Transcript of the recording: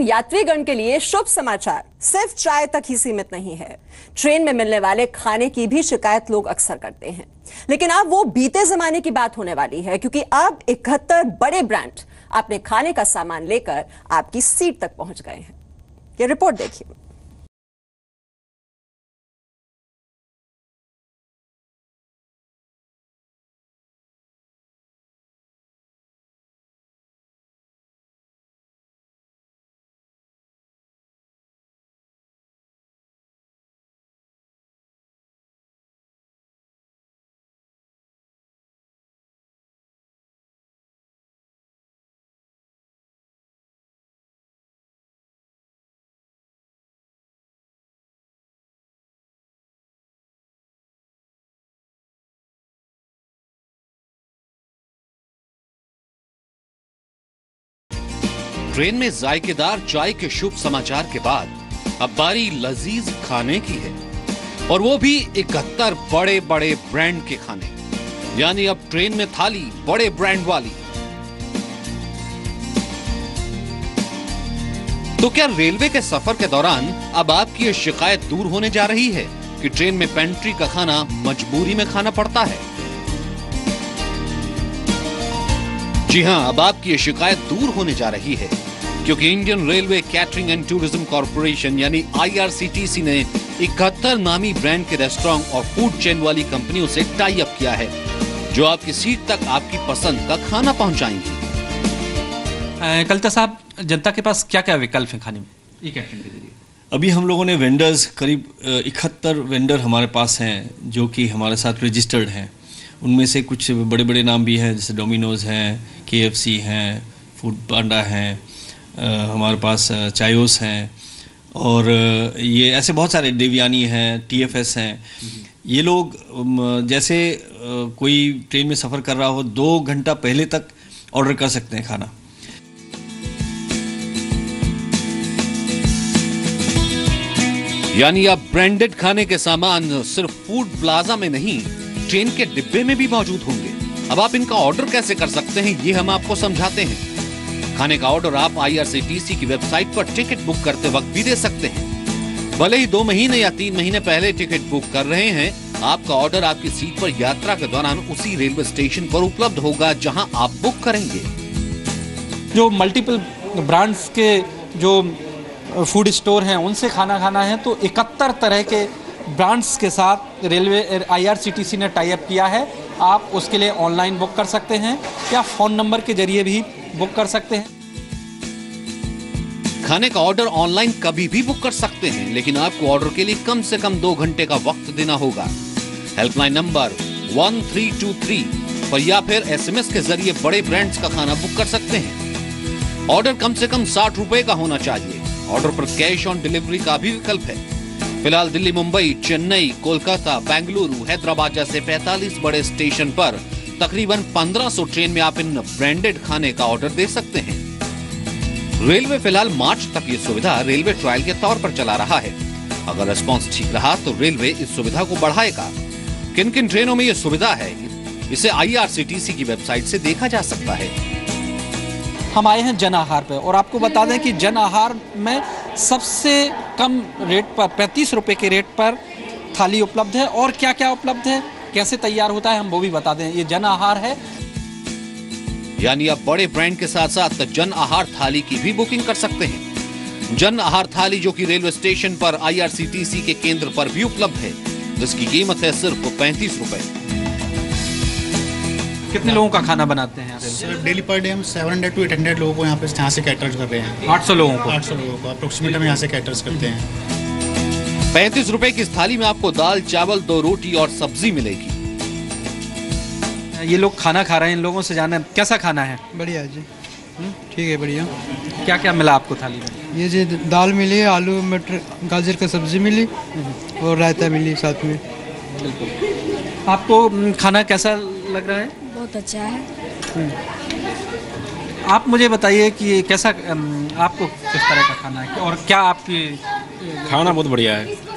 यात्रीगण के लिए शुभ समाचार सिर्फ चाय तक ही सीमित नहीं है। ट्रेन में मिलने वाले खाने की भी शिकायत लोग अक्सर करते हैं, लेकिन अब वो बीते जमाने की बात होने वाली है, क्योंकि अब 71 बड़े ब्रांड अपने खाने का सामान लेकर आपकी सीट तक पहुंच गए हैं। ये रिपोर्ट देखिए। ट्रेन में जायकेदार चाय के शुभ समाचार के बाद अब बारी लजीज खाने की है, और वो भी 71 बड़े बड़े ब्रांड के खाने। यानी अब ट्रेन में थाली बड़े ब्रांड वाली। तो क्या रेलवे के सफर के दौरान अब आपकी ये शिकायत दूर होने जा रही है कि ट्रेन में पेंट्री का खाना मजबूरी में खाना पड़ता है? जी हां, अब आपकी ये शिकायत दूर होने जा रही है, क्योंकि Indian railway catering and tourism corporation यानी IRCTC ने 71 नामी ब्रांड के रेस्टोरेंट और फूड चेन वाली कंपनियों से टाई अप किया है, जो आपकी सीट तक आपकी पसंद का खाना पहुंचाएंगी। कलता साहब, जनता के पास क्या क्या विकल्प है खाने में ये कैटरिंग के जरिए? अभी हम लोगों ने वेंडर्स करीब 71 वेंडर हमारे पास हैं जो कि हमारे साथ रजिस्टर्ड हैं। उनमें से कुछ बड़े बड़े नाम भी हैं, जैसे डोमिनोज हैं, KFC हैं, फूड पांडा हैं, हमारे पास चायोस हैं, और ये ऐसे बहुत सारे, देवयानी हैं, TFS हैं। ये लोग जैसे कोई ट्रेन में सफ़र कर रहा हो 2 घंटा पहले तक ऑर्डर कर सकते हैं खाना। यानी अब ब्रांडेड खाने के सामान सिर्फ फूड प्लाजा में नहीं, ट्रेन के डिब्बे में भी मौजूद होंगे। अब आप इनका ऑर्डर कैसे कर सकते हैं, ये हम आपको समझाते हैं। खाने का ऑर्डर आप IRCTC की वेबसाइट पर टिकट बुक करते वक्त भी दे सकते हैं। भले ही 2 महीने या 3 महीने पहले टिकट बुक कर रहे हैं, आपका ऑर्डर आपकी सीट पर यात्रा के दौरान उसी रेलवे स्टेशन पर उपलब्ध होगा जहां आप बुक करेंगे। जो मल्टीपल ब्रांड्स के जो फूड स्टोर हैं उनसे खाना खाना है, तो 71 तरह के ब्रांड्स के साथ रेलवे IRCTC ने टाई अप किया है। आप उसके लिए ऑनलाइन बुक कर सकते हैं या फ़ोन नंबर के जरिए भी बुक कर सकते हैं। खाने का ऑर्डर ऑनलाइन कभी भी बुक कर सकते हैं, लेकिन आपको ऑर्डर के लिए कम से कम 2 घंटे का वक्त देना होगा। हेल्पलाइन नंबर 1323 पर या फिर SMS के जरिए बड़े ब्रांड्स का खाना बुक कर सकते हैं। ऑर्डर कम से कम 60 रुपए का होना चाहिए। ऑर्डर पर कैश ऑन डिलीवरी का भी विकल्प है। फिलहाल दिल्ली, मुंबई, चेन्नई, कोलकाता, बेंगलुरु, हैदराबाद जैसे 45 बड़े स्टेशन पर तकरीबन 1500 ट्रेन में आप इन ब्रांडेड खाने का ऑर्डर दे सकते हैं। रेलवे फिलहाल मार्च तक ये सुविधा रेलवे ट्रायल के तौर पर चला रहा है। अगर रिस्पांस ठीक रहा तो रेलवे इस सुविधा को बढ़ाएगा। किन किन ट्रेनों में ये सुविधा है, इसे IRCTC की वेबसाइट से देखा जा सकता है। हम आए हैं जन आहार पे, और आपको बता दें कि जन आहार में सबसे कम रेट पर 35 रुपए के रेट पर थाली उपलब्ध है। और क्या क्या उपलब्ध है, कैसे तैयार होता है, हम वो भी बता दें। ये जन आहार है। यानी आप बड़े ब्रांड के साथ साथ जन आहार थाली की भी बुकिंग कर सकते हैं। जन आहार थाली जो कि रेलवे स्टेशन पर IRCTC के केंद्र पर भी उपलब्ध है, जिसकी कीमत है सिर्फ 35 रुपए। कितने लोगों का खाना बनाते हैं? सर डेली पर डे हम 700 to 800 लोगों को यहाँ से कैटर कर रहे हैं। 800 लोगों को अप्रोक्सीमेट हम यहाँ से कैटर्स करते हैं। 35 रुपए की इस थाली में आपको दाल, चावल, 2 रोटी और सब्जी मिलेगी। ये लोग खाना खा रहे हैं, इन लोगों से जाना कैसा खाना है? बढ़िया जी, ठीक है, बढ़िया। क्या क्या मिला आपको थाली में? ये जी दाल मिली, आलू मटर गाजर का सब्जी मिली और रायता मिली साथ में। बिल्कुल। आपको खाना कैसा लग रहा है? बहुत अच्छा है। आप मुझे बताइए कि कैसा आपको किस तरह का खाना है और क्या आपकी? खाना बहुत बढ़िया है।